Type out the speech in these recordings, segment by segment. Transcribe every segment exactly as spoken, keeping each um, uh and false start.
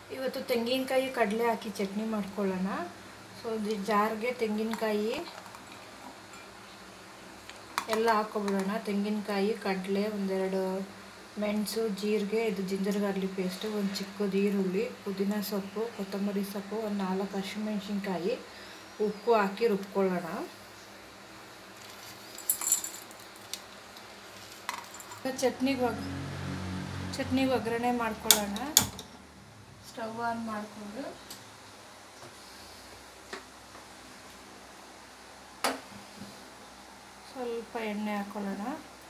ಇವತ್ತು ತೆಂಗಿನಕಾಯಿ ಕಡಲೆ ಹಾಕಿ ಚಟ್ನಿ ಮಾಡ್ಕೊಳ್ಳೋಣ. ಸೊ ಜಾರ್ಗೆ ತೆಂಗಿನಕಾಯಿ ಎಲ್ಲ ಹಾಕ್ಕೊಬಿಡೋಣ. ತೆಂಗಿನಕಾಯಿ, ಕಡಲೆ, ಒಂದೆರಡು ಮೆಣಸು, ಜೀರಿಗೆ, ಇದು ಜಿಂಜರ್ ಗಾರ್ಲಿಕ್ ಪೇಸ್ಟು, ಒಂದು ಚಿಕ್ಕದು ಈರುಳ್ಳಿ, ಪುದೀನ ಸೊಪ್ಪು, ಕೊತ್ತಂಬರಿ ಸೊಪ್ಪು, ಒಂದು ನಾಲ್ಕು ಹಸಿಮೆಣ್ಸಿನ್ಕಾಯಿ, ಉಪ್ಪು ಹಾಕಿ ರುಬ್ಕೊಳ್ಳೋಣ. ಚಟ್ನಿಗೆ ಒಗ್ ಚಟ್ನಿಗೆ ಒಗ್ಗರಣೆ ಮಾಡ್ಕೊಳ್ಳೋಣ. ಸ್ಟವ್ ಆನ್ ಮಾಡಿಕೊಂಡು ಸ್ವಲ್ಪ ಎಣ್ಣೆ ಹಾಕ್ಕೊಳ್ಳೋಣ.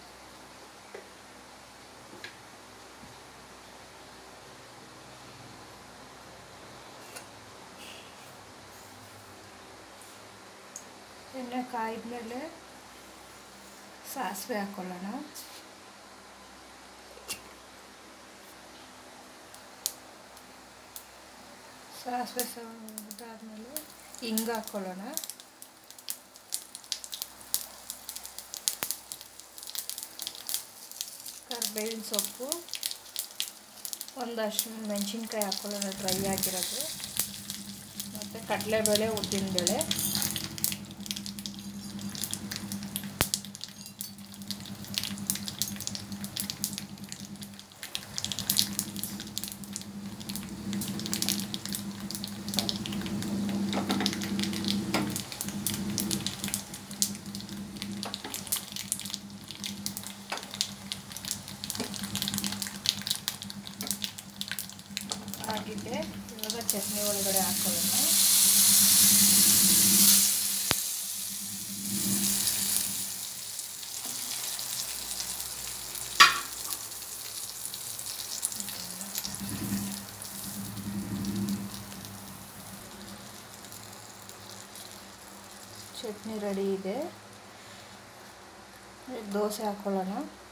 ಎಣ್ಣೆ ಕಾಯಿದ್ಮೇಲೆ ಸಾಸಿವೆ ಹಾಕ್ಕೊಳ್ಳೋಣ. ಸಾಸಿವೆ ಇದಾದ್ಮೇಲೆ ಹಿಂಗೆ ಹಾಕ್ಕೊಳ್ಳೋಣ. ಕರಿಬೇವಿನ ಸೊಪ್ಪು, ಒಂದು ಹಸಿ ಮೆಣಸಿನ್ಕಾಯಿ ಹಾಕ್ಕೊಳ್ಳೋಣ, ಡ್ರೈ ಆಗಿರೋದು, ಮತ್ತು ಕಡಲೆಬೇಳೆ, ಉದ್ದಿನಬೇಳೆ, ಆಗಿದೆ. ಇವಾಗ ಚಟ್ನಿ ಒಳಗಡೆ ಹಾಕೊಳ್ಳೋಣ. ಚಟ್ನಿ ರೆಡಿ ಇದೆ. ದೋಸೆ ಹಾಕ್ಕೊಳ್ಳೋಣ.